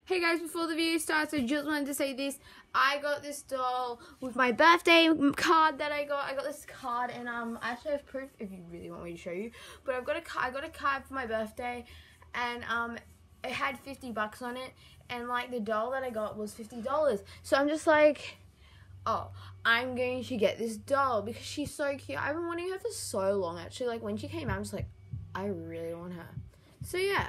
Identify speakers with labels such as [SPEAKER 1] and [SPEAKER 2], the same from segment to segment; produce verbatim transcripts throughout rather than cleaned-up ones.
[SPEAKER 1] Hey guys, before the video starts, I just wanted to say this. I got this doll with my birthday card that I got. I got this card, and um, I actually have proof if you really want me to show you. But I've got a I got a card for my birthday, and um, it had fifty bucks on it, and like the doll that I got was fifty dollars. So I'm just like, oh, I'm going to get this doll because she's so cute. I've been wanting her for so long. Actually, like when she came out, I'm just like, I really want her. So yeah.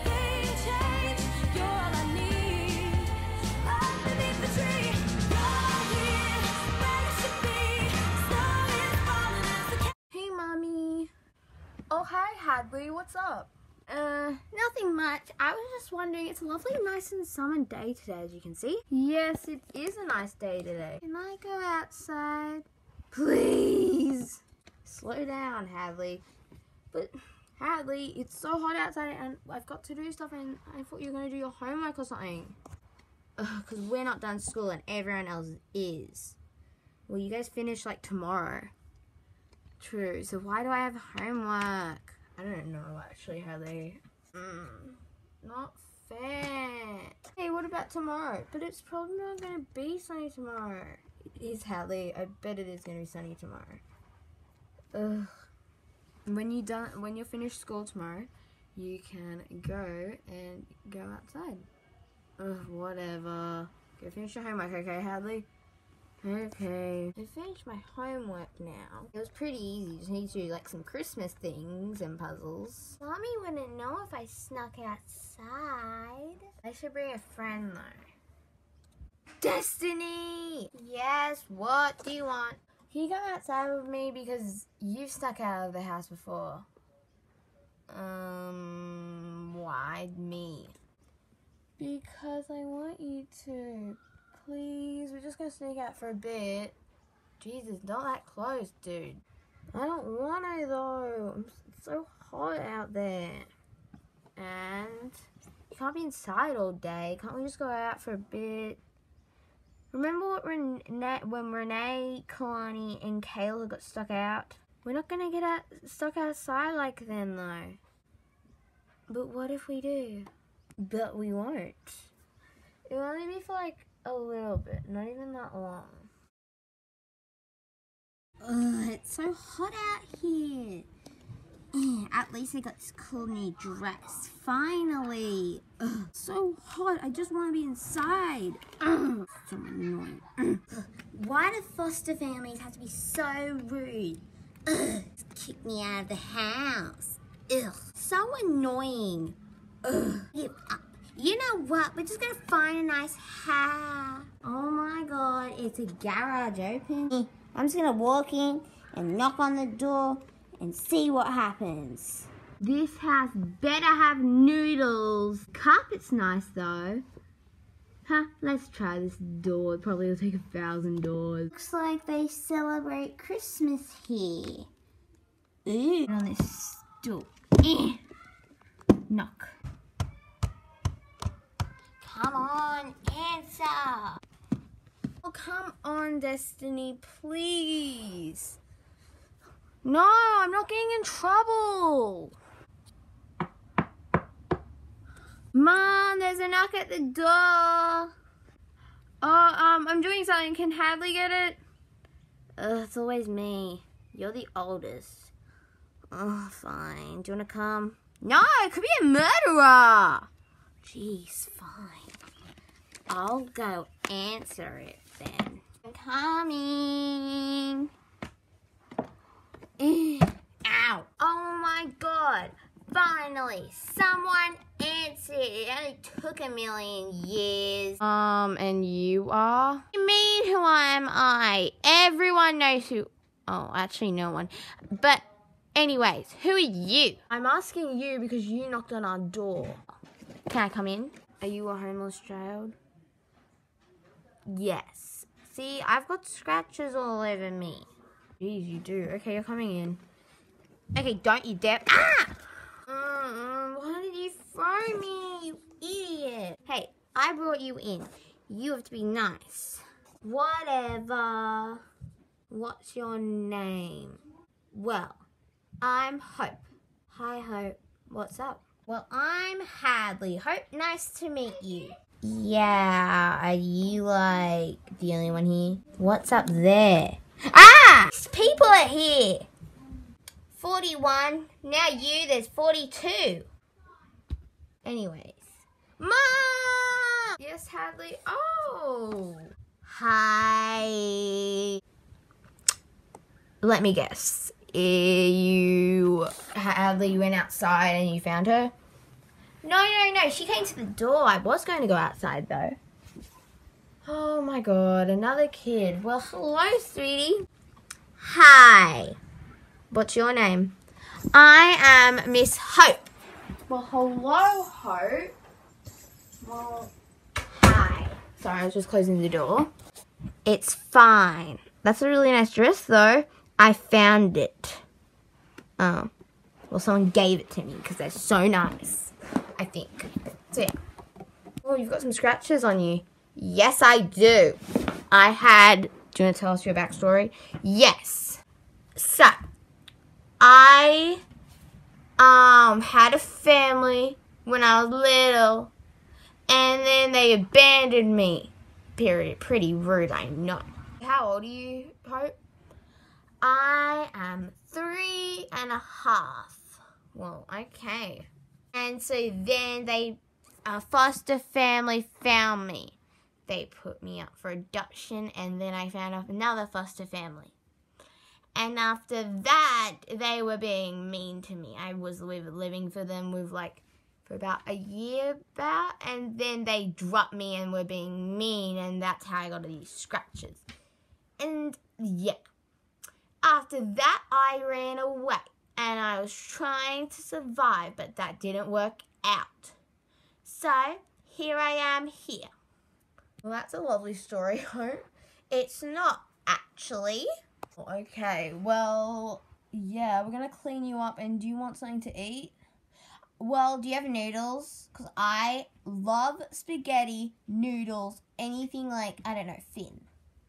[SPEAKER 1] Hey, Mommy.
[SPEAKER 2] Oh, hi, Hadley. What's up?
[SPEAKER 1] Uh, nothing much. I was just wondering, it's a lovely, nice and summer day today, as you can see. Yes, it is a nice day today. Can I go outside? Please. Slow down, Hadley. But, Hadley, it's so hot outside and I've got to do stuff and I thought you were going to do your homework or something. Because we're not done school and everyone else is. Well, you guys finish like tomorrow. True. So why do I have homework? I don't know actually how they... Mm, not fair. Hey, what about tomorrow? But it's probably not going to be sunny tomorrow. It is, Hadley. I bet it is going to be sunny tomorrow. Ugh. When you done, when you're finished school tomorrow, you can go and go outside. Ugh, whatever. Go finish your homework, okay, Hadley? Okay. I finished my homework now. It was pretty easy. You just need to do like some Christmas things and puzzles. Mommy wouldn't know if I snuck outside. I should bring a friend though. Destiny! Yes, what do you want? Can you go outside with me because you've snuck out of the house before? Um, why me? Because I want you to. Please, we're just gonna sneak out for a bit. Jesus, not that close, dude. I don't want to though. It's so hot out there. And you can't be inside all day. Can't we just go out for a bit? Remember what Renee, when Renee, Kalani, and Kayla got stuck out? We're not gonna get out, stuck outside like them though. But what if we do? But we won't. It will only be for like a little bit, not even that long. Ugh, it's so hot out here. At least I got this cool new dress. Finally. Ugh, so hot. I just want to be inside. Ugh, so annoying. Ugh. Why do foster families have to be so rude? Ugh, kick me out of the house. Ugh, so annoying. Ugh, give up. You know what? We're just gonna find a nice house. Oh my god, it's a garage open. I'm just gonna walk in and knock on the door and see what happens. This house better have noodles. Carpet's nice though. Huh, let's try this door. It probably will take a thousand doors. Looks like they celebrate Christmas here. Ooh, on this stool. Eh. Knock. Come on, answer. Oh, come on, Destiny, please. No, I'm not getting in trouble. Mom, there's a knock at the door. Oh, um, I'm doing something. Can Hadley get it? Ugh, it's always me. You're the oldest. Oh, fine. Do you want to come? No, it could be a murderer. Jeez, fine. I'll go answer it then. I'm coming. Ow. Oh my god. Finally, someone answered. It only took a million years. Um, and you are? What do you mean, who am I? Everyone knows who... Oh, actually no one. But anyways, who are you? I'm asking you because you knocked on our door. Can I come in? Are you a homeless child? Yes. See, I've got scratches all over me. Jeez, you do. Okay, you're coming in. Okay, don't you dare. Ah! Mm, why did you throw me, you idiot? Hey, I brought you in. You have to be nice. Whatever. What's your name? Well, I'm Hope. Hi, Hope. What's up? Well, I'm Hadley. Hope, nice to meet you. Yeah, are you like the only one here? What's up there? Ah! People are here. forty-one. Now you, there's forty-two. Anyways. Mom! Yes, Hadley? Oh. Hi. Let me guess. You, Hadley, you went outside and you found her? No, no, no. She came to the door. I was going to go outside, though. Oh, my God. Another kid. Well, hello, sweetie. Hi. What's your name? I am Miss Hope. Well, hello, Hope. Well, hi. Sorry, I was just closing the door. It's fine. That's a really nice dress, though. I found it. Oh. Well, someone gave it to me because they're so nice, I think. So, yeah. Oh, you've got some scratches on you. Yes, I do. I had... Do you want to tell us your backstory? Yes. So, I um had a family when I was little, and then they abandoned me. Period. Pretty rude, I know. How old are you, Hope? I am three and a half. Well, okay. And so then they, a foster family found me. They put me up for adoption, and then I found out another foster family. And after that, they were being mean to me. I was living for them with like, for about a year about, and then they dropped me and were being mean, and that's how I got these scratches. And yeah. After that, I ran away, and I was trying to survive, but that didn't work out. So, here I am here. Well, that's a lovely story, Hope. It's not, actually. Okay, well, yeah, we're going to clean you up, and do you want something to eat? Well, do you have noodles? Because I love spaghetti, noodles, anything like, I don't know, thin.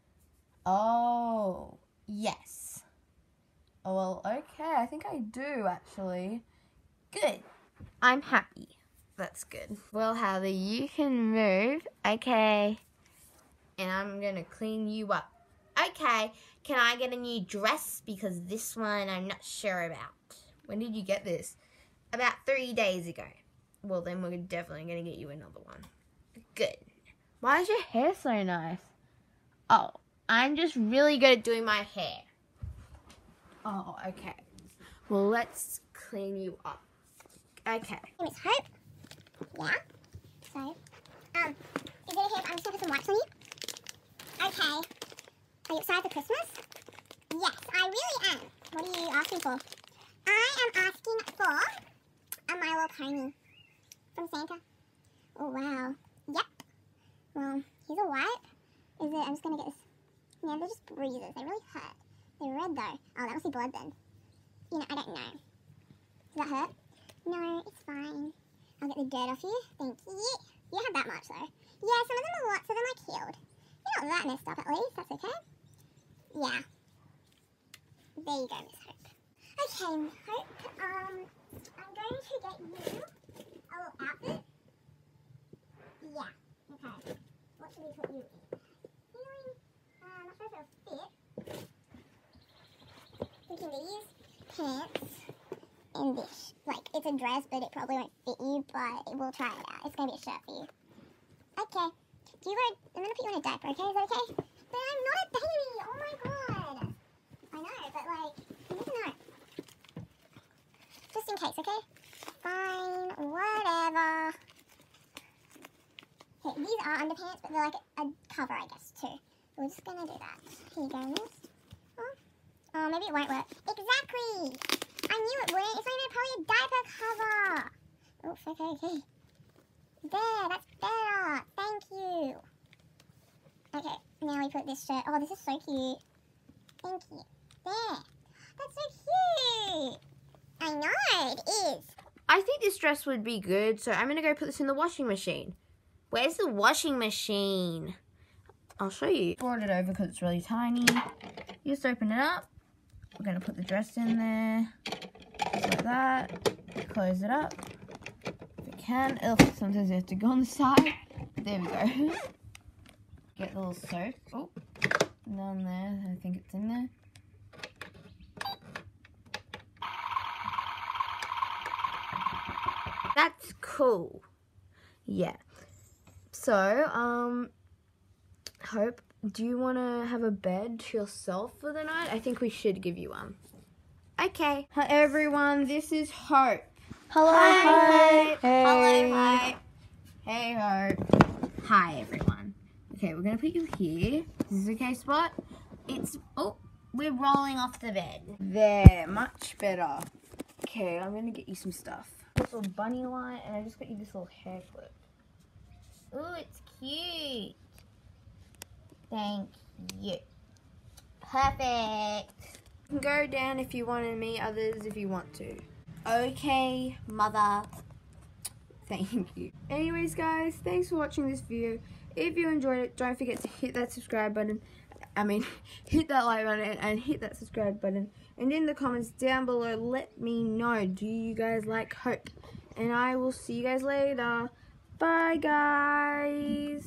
[SPEAKER 1] Oh, yes. Oh, well, okay, I think I do, actually. Good. I'm happy. That's good. Well, Hadley, you can move. Okay. And I'm going to clean you up. Okay. Can I get a new dress? Because this one I'm not sure about. When did you get this? About three days ago. Well, then we're definitely going to get you another one. Good. Why is your hair so nice? Oh, I'm just really good at doing my hair. Oh, okay. Well, let's clean you up. Okay.
[SPEAKER 3] Miss Hope. Yeah. So, um, is it okay if I'm just gonna put some wipes on you? Okay. Are you excited for Christmas? Yes, I really am. What are you asking for? I am asking for a My Little Pony from Santa. Oh, wow. Yep. Well, here's a wipe. Is it? I'm just gonna get this. Yeah, they're just bruises. They really hurt. They're red though. Oh, that must be blood then. You know, I don't know. Does that hurt? No, it's fine. I'll get the dirt off you. Thank you. You don't have that much though. Yeah, some of them are lots of them are healed. You're not that messed up at least. That's okay. Yeah. There you go, Miss Hope. Okay, Hope. Um, I'm going to get you a little outfit. Yeah. Okay. What should we put you in? You know, uh, I'm not sure if it'll fit. We can do these pants and this. Like, it's a dress, but it probably won't fit you, but we'll try it out. It's going to be a shirt for you. Okay. Do you wear, I'm going to put you in a diaper, okay? Is that okay? But I'm not a baby! Oh my god! I know, but like, you never know. Just in case, okay? Fine, whatever. Okay, these are underpants, but they're like a, a cover, I guess, too. We're just going to do that. Here you go, miss. Oh. Oh, maybe it won't work. Exactly! I knew it wouldn't. It's not even probably a diaper cover. Oops, okay, okay. There, that's better. Thank you. Okay, now we put this shirt. Oh, this is so cute. Thank you. There. That's so cute. I know, it is.
[SPEAKER 1] I think this dress would be good, so I'm going to go put this in the washing machine. Where's the washing machine? I'll show you. Brought it over because it's really tiny. You just open it up. We're going to put the dress in there. Just like that. Close it up. If it can. Ugh, sometimes you have to go on the side. There we go. Get the little soap. Oh, down there. I think it's in there. That's cool. Yeah. So, um, Hope, do you want to have a bed to yourself for the night? I think we should give you one. Okay. Hi, everyone. This is Hope.
[SPEAKER 3] Hello,
[SPEAKER 1] Hi.
[SPEAKER 3] Hope.
[SPEAKER 1] Hey.
[SPEAKER 3] Hello, Hope.
[SPEAKER 1] Hey, Hope. Hi, everyone. Okay, we're going to put you here. This is a okay spot. It's, oh, we're rolling off the bed. There, much better. Okay, I'm going to get you some stuff. This little bunny light, and I just got you this little hair clip. Ooh, it's cute. Thank you. Perfect. You can go down if you want and meet others if you want to. Okay, mother. Thank you. Anyways, guys, thanks for watching this video. If you enjoyed it, don't forget to hit that subscribe button. I mean, hit that like button and hit that subscribe button. And in the comments down below, let me know, do you guys like Hope? And I will see you guys later. Bye, guys.